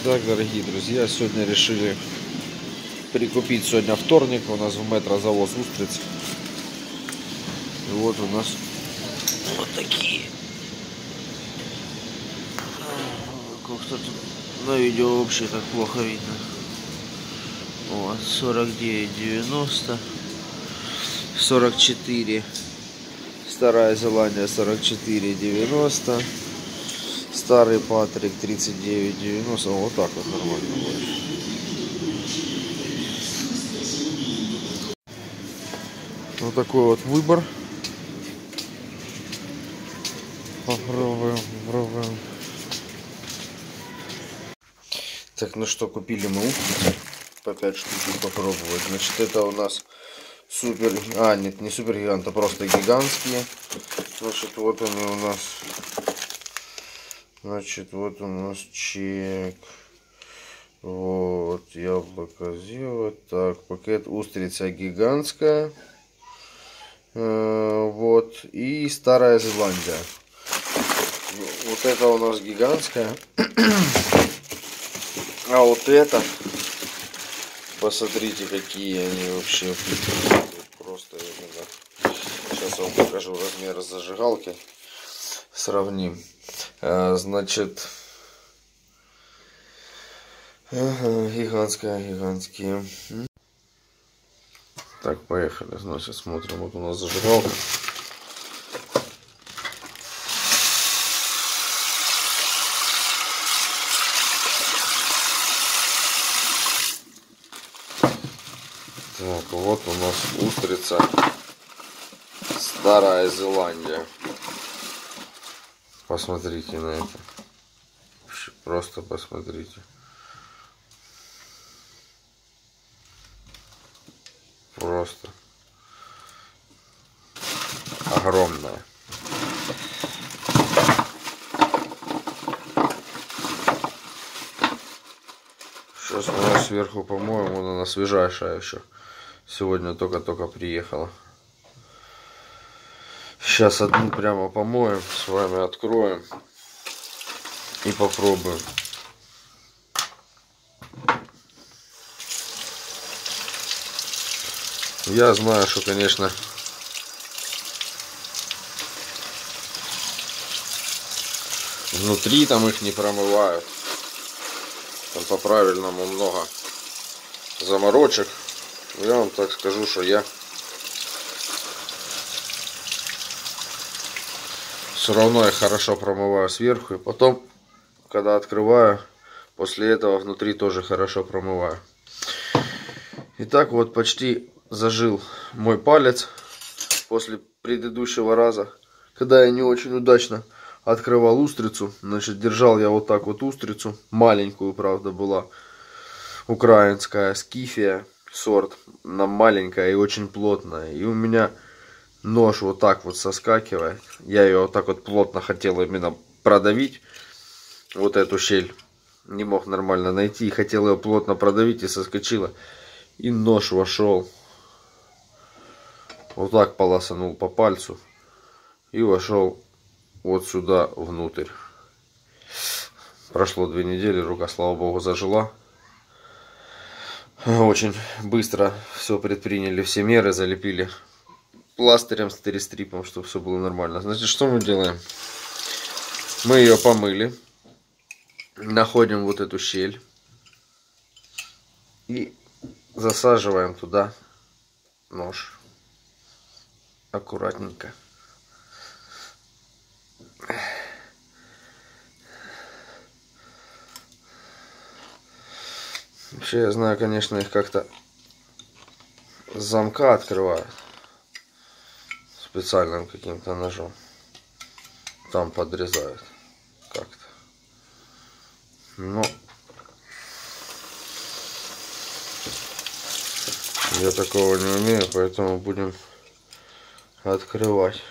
Так, дорогие друзья, сегодня решили прикупить, сегодня вторник, у нас в метро завоз устриц. И вот у нас вот такие. Как-то тут на видео вообще так плохо видно. Вот, 49,90, 44, Старая Зеландия 44,90, Старый Патрик 39,90. Вот так вот нормально будет. Вот такой вот выбор. Попробуем. Так, ну что, купили мы устрицы по 5 штук попробовать. Значит, это у нас супер... нет, не супер гигант, а просто гигантские. Значит, вот они у нас. Значит, вот у нас чек. Вот, яблоко зело. Так, пакет устрица гигантская. Вот, и Старая Зеландия. Вот это у нас гигантская. А вот это, посмотрите, какие они вообще. Просто, сейчас я вам покажу размер зажигалки. Сравним. Значит, гигантские. Так, поехали. Значит, смотрим. Вот у нас зажигалка. Так, вот у нас устрица Старая Зеландия. Посмотрите на это. Просто посмотрите. Просто огромная. Сейчас мы сверху помоем, вон она свежайшая еще. Сегодня только-только приехала. Сейчас одну прямо помоем, с вами откроем и попробуем. Я знаю, что, конечно, внутри там их не промывают. Там по-правильному много заморочек. Я вам так скажу, что я все равно их хорошо промываю сверху. И потом, когда открываю, после этого внутри тоже хорошо промываю. Итак, вот почти зажил мой палец после предыдущего раза, когда я не очень удачно открывал устрицу. Значит, держал я вот так вот устрицу, маленькую, правда, была украинская, скифия сорт, она маленькая и очень плотная, и у меня нож вот так вот соскакивает. Я ее вот так вот плотно хотел именно продавить, вот эту щель не мог нормально найти, и хотел ее плотно продавить, и соскочила, и нож вошел. Вот так полосанул по пальцу и вошел вот сюда внутрь. Прошло 2 недели, рука, слава богу, зажила. Очень быстро все предприняли, все меры, залепили пластырем, стерестрипом, чтобы все было нормально. Значит, что мы делаем? Мы ее помыли, находим вот эту щель и засаживаем туда нож аккуратненько. Вообще, я знаю, конечно, их как-то с замка открывают специальным каким-то ножом. Там подрезают как-то. Но я такого не умею, поэтому будем открывать.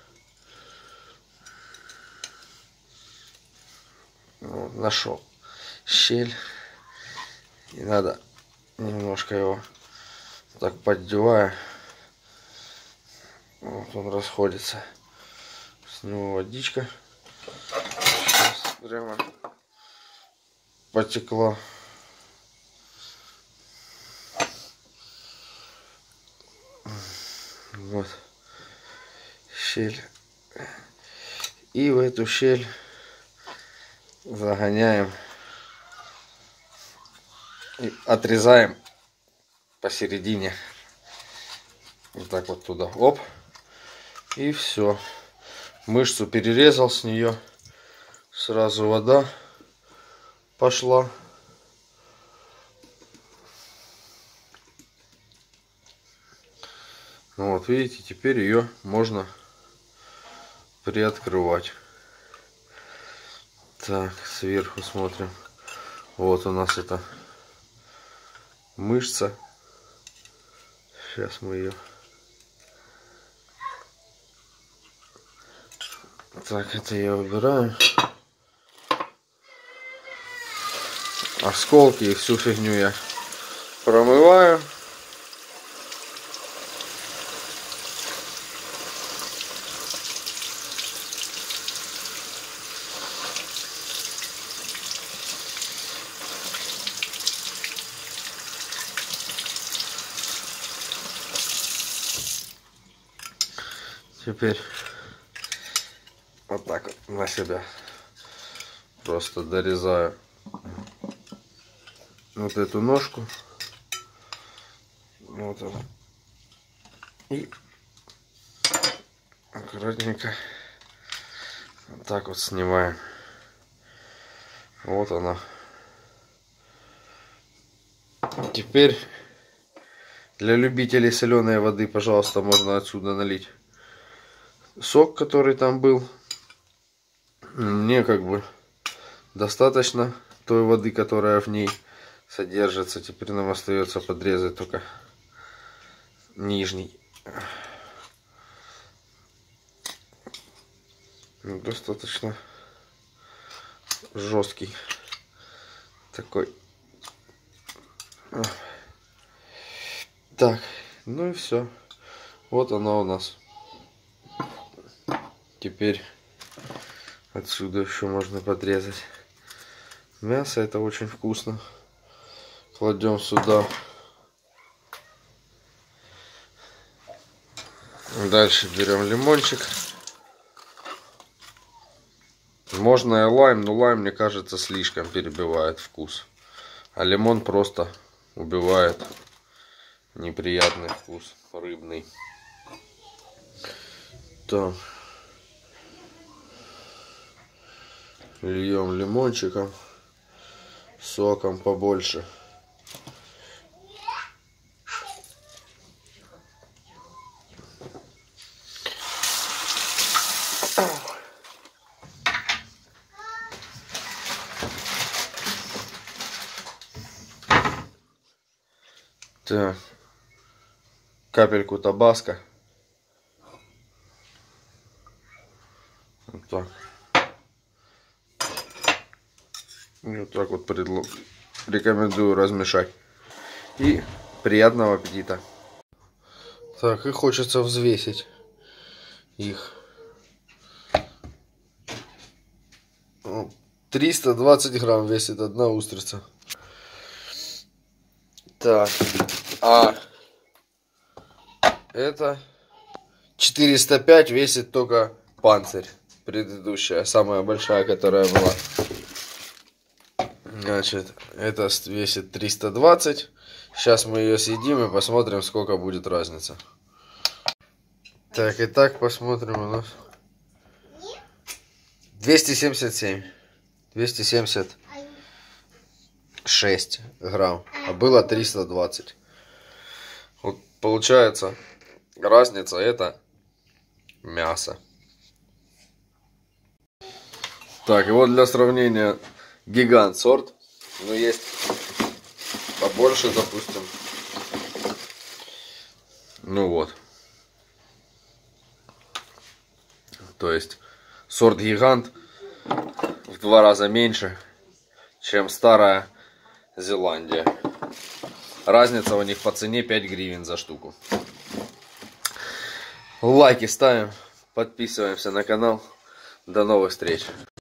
Вот, нашел щель. И надо немножко его так поддевая. Вот он расходится. С него водичка. Сейчас прямо потекла. Вот щель. И в эту щель загоняем и отрезаем посередине. Вот так вот туда. Оп. И все. Мышцу перерезал с нее. Сразу вода пошла. Вот, видите, теперь ее можно приоткрывать. Так, сверху смотрим. Вот у нас эта мышца. Сейчас мы ее... Так, это я убираю. Осколки и всю фигню я промываю. Теперь вот так вот на себя просто дорезаю вот эту ножку. Вот она. И аккуратненько вот так вот снимаем. Вот она. Теперь для любителей соленой воды, пожалуйста, можно отсюда налить сок, который там был. Мне как бы достаточно той воды, которая в ней содержится. Теперь нам остается подрезать только нижний. Достаточно жесткий такой. Так, ну и все. Вот оно у нас. Теперь отсюда еще можно подрезать мясо. Это очень вкусно. Кладем сюда. Дальше берем лимончик. Можно и лайм, но лайм, мне кажется, слишком перебивает вкус. А лимон просто убивает неприятный вкус рыбный. Так. Льем лимончиком, соком побольше. Так, капельку табаско. Вот так. И вот так вот рекомендую размешать. И приятного аппетита. Так, и хочется взвесить их. 320 грамм весит одна устрица. Так, а это 405 весит только панцирь. Предыдущая, самая большая, которая была. Значит, это весит 320. Сейчас мы ее съедим и посмотрим, сколько будет разница. Так, итак, посмотрим у нас. 277. 276 грамм. А было 320. Вот получается, разница это мясо. Так, и вот для сравнения гигант сорт. Но есть побольше, допустим. Ну вот. То есть сорт гигант в 2 раза меньше, чем старая Зеландия. Разница у них по цене 5 гривен за штуку. Лайки ставим, подписываемся на канал. До новых встреч.